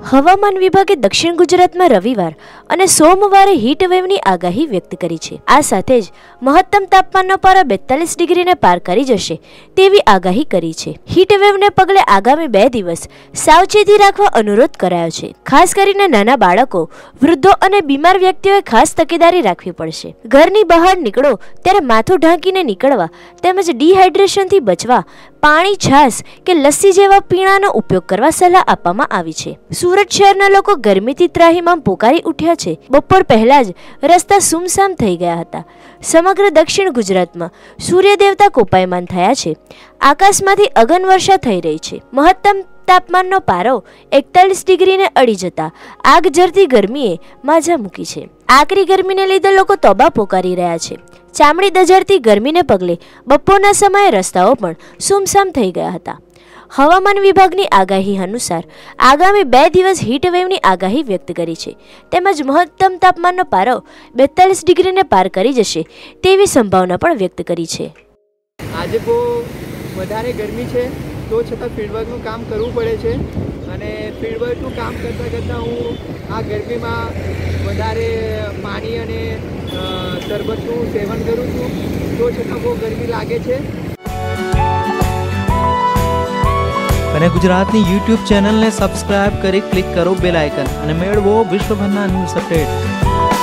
હવામાન વિભાગે દક્ષિણ ગુજરાતમાં રવિવાર અને સોમવારે હીટ વેવની આગાહી વ્યક્ત કરી છે। આ સાથે જ મહત્તમ તાપમાનનો પારો 42 ડિગ્રીને પાર કરી જશે તેવી આગાહી કરી છે। હીટ વેવને પગલે આગામી 2 દિવસ સાવચેતી રાખવા અનુરોધ કરાયો છે। ખાસ કરીને નાના બાળકો, વૃદ્ધો અને બીમાર વ્યક્તિઓએ ખાસ તકેદારી રાખવી પડશે। ઘરની બહાર નીકળો ત્યારે માથું ઢાંકીને નીકળવા તેમજ ડિહાઇડ્રેશનથી બચવા પાણી, છાશ કે લસ્સી જેવા પીણાનો ઉપયોગ કરવા સલાહ આપવામાં આવી છે। सूरत शहरना लोको गर्मीथी ત્રાહિમામ પોકારી ઉઠ્યા છે। બપોર પહેલા જ રસ્તા સુમસામ થઈ ગયા હતા। સમગ્ર દક્ષિણ ગુજરાતમાં સૂર્ય દેવતા કોપાયમાન થયા છે। આકાશમાંથી અગન વર્ષા થઈ રહી છે। મહત્તમ તાપમાનનો પારો 41 ડિગ્રીને અડી જતા આગ ઝરતી ગરમીએ માજા મૂકી છે। આકરી ગરમીને લીધે લોકો તોબા પોકારી રહ્યા છે। ચામડી દઝાડતી ગરમીને પગલે બપોરના સમયે રસ્તાઓ પણ સુમસામ થઈ ગયા હતા। હવામાન વિભાગની આગાહી અનુસાર આગામી 2 દિવસ હીટ વેવની આગાહી વ્યક્ત કરી છે। તેમજ મહત્તમ તાપમાનનો પારો 42 ડિગ્રીને પાર કરી જશે તેવી સંભાવના પણ વ્યક્ત કરી છે। આજે બહુ વધારે ગરમી છે તો છતાં ફિલ્ડવર્કનું કામ કરવું પડે છે અને ફિલ્ડવર્કનું કામ કરતાં કરતાં હું આ ગરમીમાં વધારે પાણી અને શરબતનું સેવન કરું છું તો છતાં બહુ ગરમી લાગે છે। અને ગુજરાતની YouTube ચેનલને સબસ્ક્રાઇબ કરી ક્લિક કરો બેલ આઇકન અને મેળવો વિશ્વભરના ન્યૂઝ અપડેટ।